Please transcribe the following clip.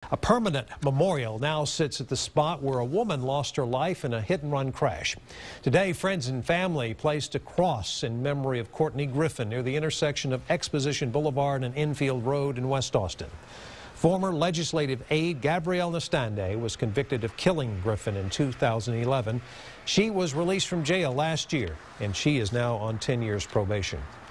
A permanent memorial now sits at the spot where a woman lost her life in a hit-and-run crash. Today, friends and family placed a cross in memory of Courney Griffin near the intersection of Exposition Boulevard and Enfield Road in West Austin. Former legislative aide Gabrielle Nestande was convicted of killing Griffin in 2011. She was released from jail last year, and she is now on 10 years probation.